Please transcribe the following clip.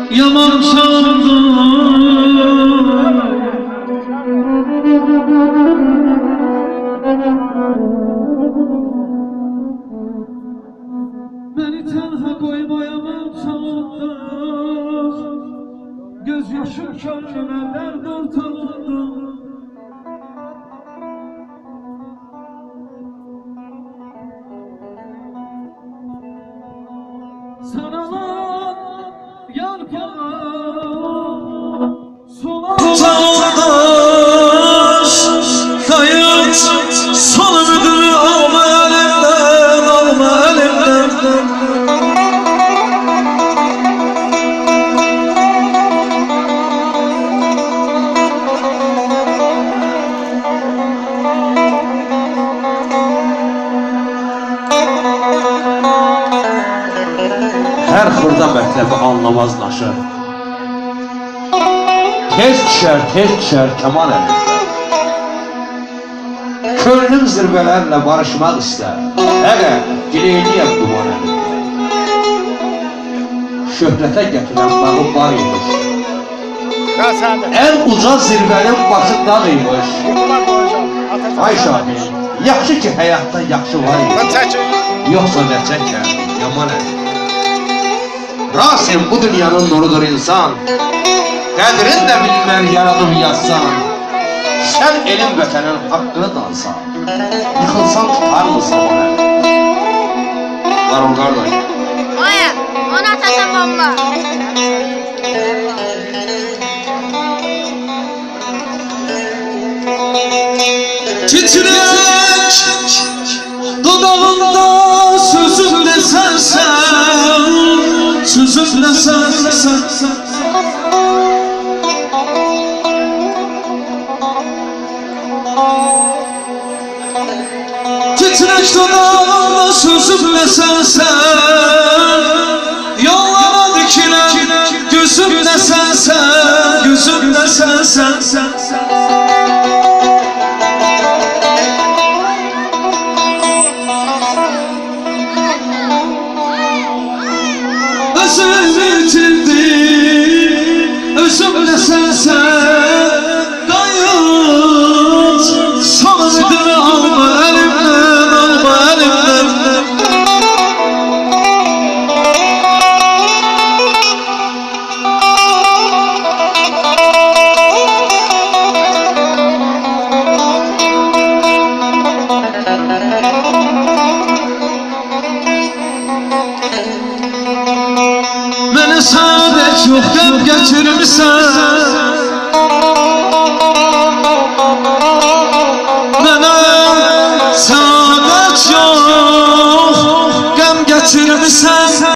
yaman sandım. Beni tenha koyma yaman sandım. Göz yaşım könlüme dert ortalıkta. Saralan yarpağı solandaş kayıt son ümidimi alma elimden, alma elimden. Her xırda mətləbi anlamaz naşı. Tez düşər kamal əlində. Könlüm zirvələrlə barışmaq istər. Hələ gileyliyəm duman əlində. Şöhrətə gətirən bağım var imiş. En uca zirvənin başı dağ imiş. Ay Şahin, yaxşı ki həyatda yaxşı var imiş. Yoxsa nə çəkər yaman əlində. Rasim bu dünyanın nurudur insan. Qədrin də bilmər yaradım yazsan. Sən elin vətənin haqqını dansan. Yıxılsan tutar mısın ona? Varol qardaş. Oya, ona atasan bomba. Titrek dudağında sözümle sensen, sözümle sensen. Titrek dudağında sözümle sensen, yollara dikilen gözümle sensen, gözümle sensen. Özümle sensen kayıt son ümidimi alma elimden, alma elimden. Məni sadəcə çox qəm gətirmisən. Mənə sadəcə çox qəm gətirmisən.